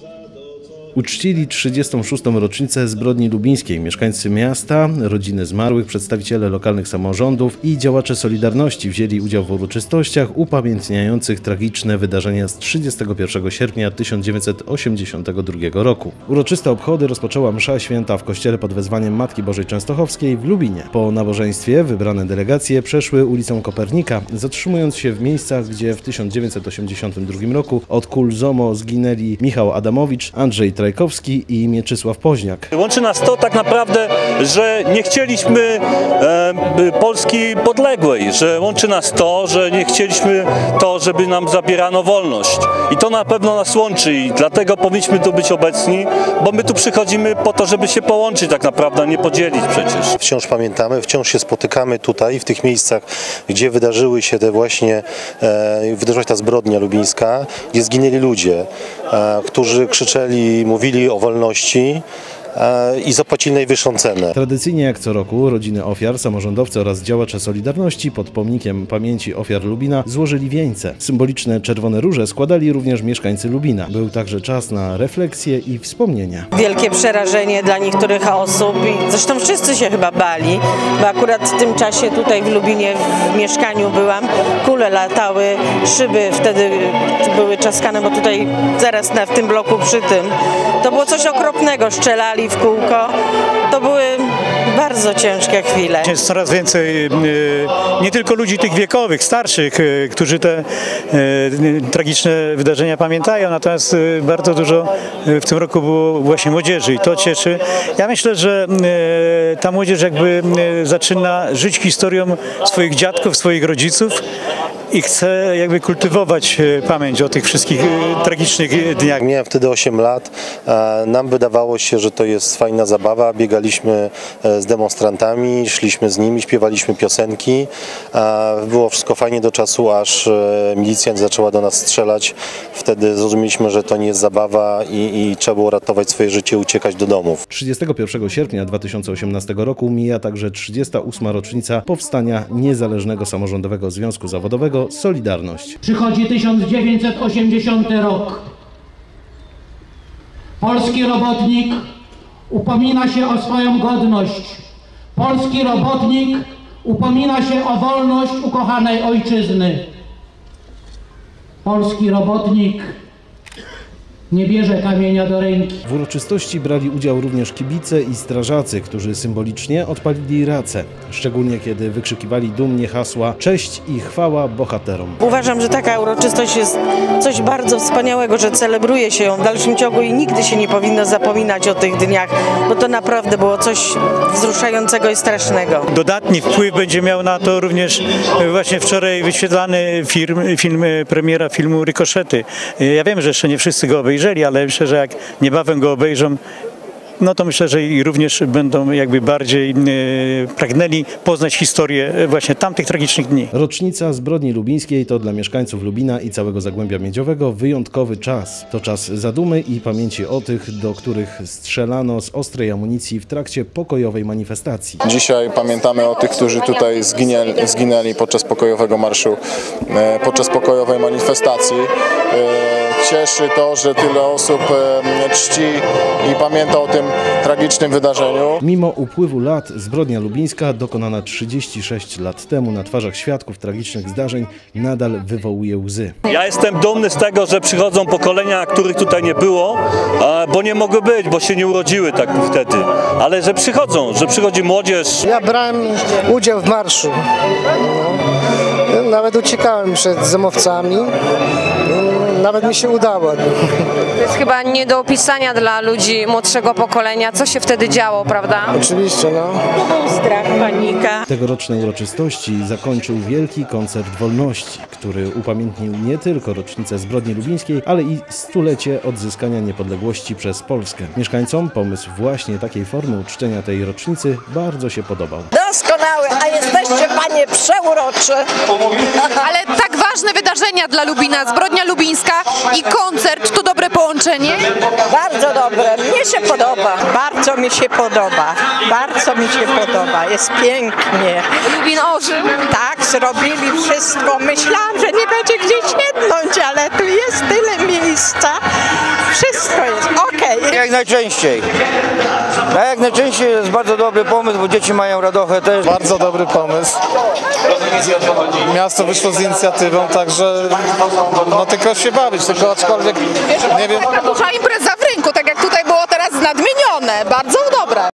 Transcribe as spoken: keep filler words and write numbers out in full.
Uczcili trzydziestą szóstą rocznicę zbrodni lubińskiej. Mieszkańcy miasta, rodziny zmarłych, przedstawiciele lokalnych samorządów i działacze Solidarności wzięli udział w uroczystościach upamiętniających tragiczne wydarzenia z trzydziestego pierwszego sierpnia tysiąc dziewięćset osiemdziesiątego drugiego roku. Uroczyste obchody rozpoczęła msza święta w kościele pod wezwaniem Matki Bożej Częstochowskiej w Lubinie. Po nabożeństwie wybrane delegacje przeszły ulicą Kopernika, zatrzymując się w miejscach, gdzie w tysiąc dziewięćset osiemdziesiątym drugim roku od kul ZOMO zginęli Michał Adamowicz, Andrzej Trajkowski i Mieczysław Poźniak. Łączy nas to tak naprawdę, że nie chcieliśmy e, Polski podległej, że łączy nas to, że nie chcieliśmy to, żeby nam zabierano wolność. I to na pewno nas łączy i dlatego powinniśmy tu być obecni, bo my tu przychodzimy po to, żeby się połączyć tak naprawdę, a nie podzielić przecież. Wciąż pamiętamy, wciąż się spotykamy tutaj, w tych miejscach, gdzie wydarzyły się te właśnie, e, wydarzyła się ta zbrodnia lubińska, gdzie zginęli ludzie, e, którzy krzyczeli, mówili o wolności i zapłacili najwyższą cenę. Tradycyjnie jak co roku rodziny ofiar, samorządowcy oraz działacze Solidarności pod pomnikiem pamięci ofiar Lubina złożyli wieńce. Symboliczne czerwone róże składali również mieszkańcy Lubina. Był także czas na refleksję i wspomnienia. Wielkie przerażenie dla niektórych osób i zresztą wszyscy się chyba bali, bo akurat w tym czasie tutaj w Lubinie w mieszkaniu byłam, kule latały, szyby wtedy były czaskane, bo tutaj zaraz na, w tym bloku przy tym to było coś okropnego, strzelali w kółko. To były bardzo ciężkie chwile. Jest coraz więcej nie tylko ludzi tych wiekowych, starszych, którzy te tragiczne wydarzenia pamiętają, natomiast bardzo dużo w tym roku było właśnie młodzieży i to cieszy. Ja myślę, że ta młodzież jakby zaczyna żyć historią swoich dziadków, swoich rodziców i chce jakby kultywować pamięć o tych wszystkich tragicznych dniach. Miałem wtedy osiem lat, nam wydawało się, że to jest fajna zabawa, biegaliśmy z demonstrantami, szliśmy z nimi, śpiewaliśmy piosenki, było wszystko fajnie do czasu, aż milicja zaczęła do nas strzelać. Wtedy zrozumieliśmy, że to nie jest zabawa i, i trzeba było ratować swoje życie, uciekać do domów. trzydziestego pierwszego sierpnia dwa tysiące osiemnastego roku mija także trzydziesta ósma rocznica powstania Niezależnego Samorządowego Związku Zawodowego Solidarność. Przychodzi tysiąc dziewięćset osiemdziesiąty rok. Polski robotnik upomina się o swoją godność. Polski robotnik upomina się o wolność ukochanej ojczyzny. Polski robotnik nie bierze kamienia do ręki. W uroczystości brali udział również kibice i strażacy, którzy symbolicznie odpalili racę. Szczególnie kiedy wykrzykiwali dumnie hasła "Cześć i chwała bohaterom". Uważam, że taka uroczystość jest coś bardzo wspaniałego, że celebruje się ją w dalszym ciągu i nigdy się nie powinno zapominać o tych dniach, bo to naprawdę było coś wzruszającego i strasznego. Dodatni wpływ będzie miał na to również właśnie wczoraj wyświetlany film, film premiera filmu Rykoszety. Ja wiem, że jeszcze nie wszyscy go obejrzeli, ale myślę, że jak niebawem go obejrzą, no to myślę, że i również będą jakby bardziej e, pragnęli poznać historię właśnie tamtych tragicznych dni. Rocznica zbrodni lubińskiej to dla mieszkańców Lubina i całego Zagłębia Miedziowego wyjątkowy czas. To czas zadumy i pamięci o tych, do których strzelano z ostrej amunicji w trakcie pokojowej manifestacji. Dzisiaj pamiętamy o tych, którzy tutaj zginęli, zginęli podczas pokojowego marszu, e, podczas pokojowej manifestacji. E, Cieszy to, że tyle osób czci i pamięta o tym tragicznym wydarzeniu. Mimo upływu lat zbrodnia lubińska, dokonana trzydzieści sześć lat temu na twarzach świadków tragicznych zdarzeń, nadal wywołuje łzy. Ja jestem dumny z tego, że przychodzą pokolenia, których tutaj nie było, bo nie mogły być, bo się nie urodziły tak wtedy. Ale że przychodzą, że przychodzi młodzież. Ja brałem udział w marszu. Nawet uciekałem przed zomowcami. Nawet mi się udało. To jest chyba nie do opisania dla ludzi młodszego pokolenia, co się wtedy działo, prawda? Oczywiście, no. To był strach, panika. Tegoroczne uroczystości zakończył wielki koncert wolności, który upamiętnił nie tylko rocznicę zbrodni lubińskiej, ale i stulecie odzyskania niepodległości przez Polskę. Mieszkańcom pomysł właśnie takiej formy uczczenia tej rocznicy bardzo się podobał. Doskonały, a jesteście, panie, przeuroczy. Ale tak ważne wydarzenia dla Lubina, zbrodnia lubińska i koncert, to dobre połączenie? Bardzo dobre, mnie się podoba. Bardzo mi się podoba, bardzo mi się podoba, jest pięknie. Lubin ożył? Tak, zrobili wszystko. Myślałam, że nie będzie gdzieś jednąć, ale tu jest tyle miejsca. Wszystko jest. jak najczęściej. A jak najczęściej jest bardzo dobry pomysł, bo dzieci mają radochę też. Bardzo dobry pomysł. Miasto wyszło z inicjatywą, także no tylko się bawić, tylko aczkolwiek nie wiem. Duża impreza w rynku, tak jak tutaj było teraz nadmienione, bardzo dobre.